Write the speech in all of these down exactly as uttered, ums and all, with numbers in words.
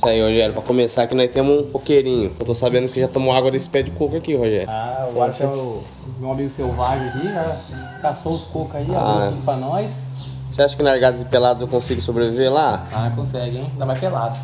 Isso aí, Rogério, pra começar aqui nós temos um coqueirinho. Eu tô sabendo que você já tomou água desse pé de coco aqui, Rogério. Ah, agora que é o meu amigo selvagem aqui, já caçou os cocos aí, Ah. abriu tudo pra nós. Você acha que Largados e Pelados eu consigo sobreviver lá? Ah, consegue, hein? Ainda mais pelado.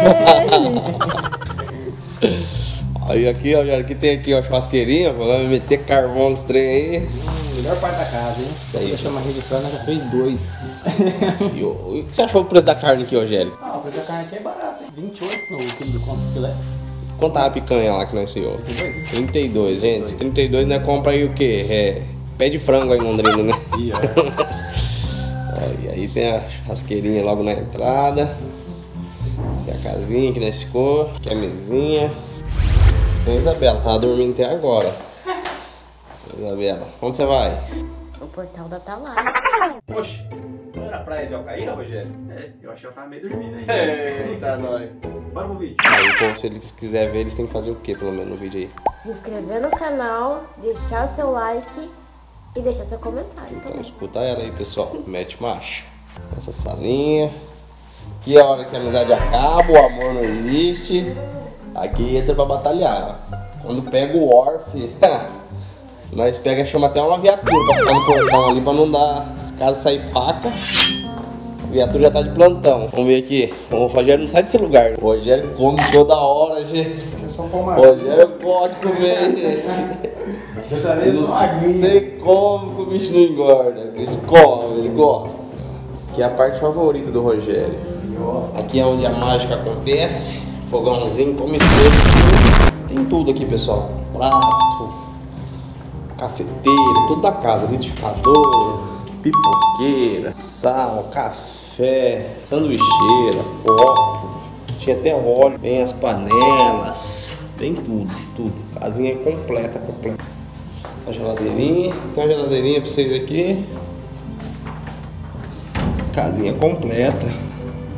Aí aqui, Rogério, aqui tem aqui, ó, churrasqueirinha, vamos meter carvão nos trem aí. Hum, melhor parte da casa, hein? Isso aí, deixa uma registrando, já fez dois. E o e o que você achou do preço da carne aqui, Rogério? Ah, o preço da carne aqui é barato, hein? vinte e oito no quilo de conto de filé. Quanto tá a picanha lá que nós senhor? trinta e dois? trinta e dois, gente. trinta e dois nós compra aí o quê? É pé de frango aí em Londrina, né? Ih, Ó, e aí tem a churrasqueirinha logo na entrada. Essa é a casinha que nós ficou. Aqui é a mesinha. Tem a Isabela, tava dormindo até agora. Isabela, onde você vai? O portal da Atalaia. Oxe, não era a praia de Alcaíra, Rogério? É, eu achei que eu tava meio dormindo aí. Eita, nós. Bora pro vídeo. Aí o povo, se eles quiserem ver, eles têm que fazer o que, pelo menos, no vídeo aí? Se inscrever no canal, deixar o seu like e deixar seu comentário Então também. escuta ela aí, pessoal. Mete marcha. Essa salinha. Aqui é a hora que a amizade acaba, o amor não existe. Aqui entra pra batalhar. Quando pega o Orf, nós pega e chama até uma viatura pra ficar no portão ali pra não dar. Se caso sair faca, a viatura já tá de plantão. Vamos ver aqui. O Rogério não sai desse lugar. O Rogério come toda hora, gente. É só pôr O uma... Rogério pode comer, gente. Dessa vez Não só uma aguinha. sei como que o bicho não engorda. O bicho come, ele gosta. Aqui é a parte favorita do Rogério. Aqui é onde a mágica acontece. Fogãozinho, come tudo. Tem tudo aqui, pessoal. Prato, cafeteira, tudo da casa. Liquidificador, pipoqueira, sal, café, sanduicheira, copo. Tinha até óleo, vem as panelas, vem tudo, tudo. Casinha completa, completa. A geladeirinha, tem uma geladeirinha pra vocês aqui. Casinha completa.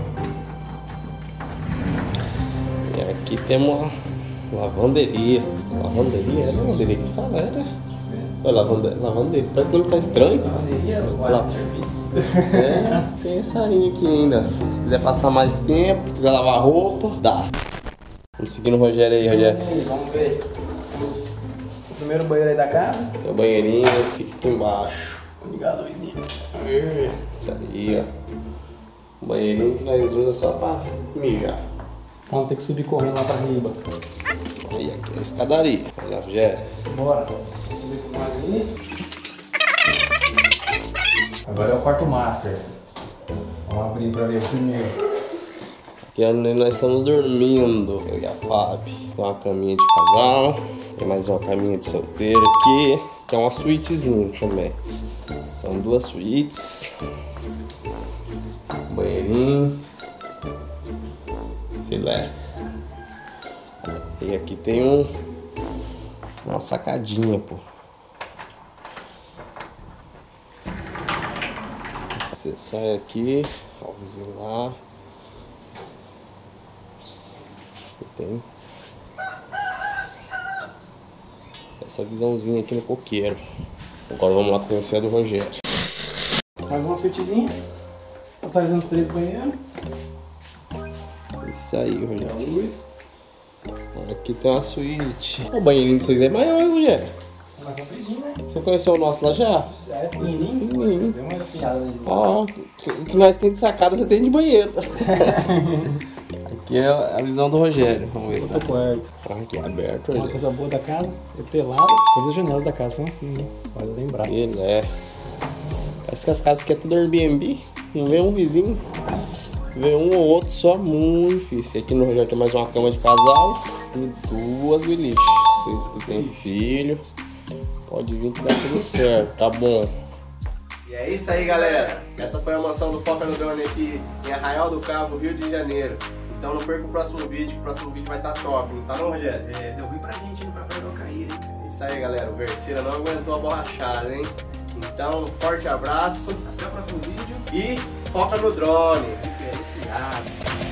E aqui temos uma lavanderia. Lavanderia? É lavanderia que se fala, é, né? É lavande- lavanderia. Parece que o nome tá estranho. Lavanderia, guarda de serviço. É, tem essa linha aqui ainda. Se quiser passar mais tempo, quiser lavar roupa, dá. Vamos seguindo o Rogério aí, Rogério. E aí, vamos ver. Temos o primeiro banheiro aí da casa. Tem o banheirinho, fica aqui embaixo. Vou ligar a luzinha. Isso aí, ó. O banheirinho que nós usamos só pra mijar. Vamos ter que subir correndo lá pra riba. E aqui é a escadaria. Olha, Rogério. Bora. Subir com mais ali. Agora é o quarto master. Vamos abrir pra ver o primeiro. Aqui é onde nós estamos dormindo. Eu e a Fábio. Tem uma caminha de casal. Tem mais uma caminha de solteiro aqui. Que é uma suítezinha também. São duas suítes. Banheirinho. Filé. E aqui tem um uma sacadinha, pô. Você sai aqui, ó, o vizinho lá. E tem essa visãozinha aqui no coqueiro. Agora vamos lá conhecer a do Rogério. Mais uma suítezinha. Totalizando três banheiros. Isso aí, Rogério. Luz. Aqui tem uma suíte. O banheirinho de vocês é maior, hein, Rogério? É mais compridinho, né? Você conheceu o nosso lá já? Já é pequenininho. Pequenininho. Deu uma espiada ali. Ó, o que nós tem de sacada, você tem de banheiro. Aqui é a visão do Rogério. Vamos ver se tá. Outro quarto. Ah, aqui é aberto, Uma Rogério. coisa boa da casa é telado. Todas as janelas da casa são assim, né? Pode lembrar. Ele é. Parece que as casas aqui é tudo Airbnb. Não vê um vizinho. Vê um ou outro só, muito difícil. Aqui no Rogério tem mais uma cama de casal e duas beliches. Vocês que tem filho, pode vir que dá tudo certo, tá bom? E é isso aí, galera. Essa foi a mansão do Foca no Drone aqui em Arraial do Cabo, Rio de Janeiro. Então não perca o próximo vídeo, que o próximo vídeo vai estar top, não tá não, Rogério? É, deu ruim pra gente indo pra Praia do Alcaíra, hein? É isso aí, galera. O Verseira não aguentou a borrachada, hein? Então, um forte abraço. Até o próximo vídeo. E foca no drone. Diferenciado.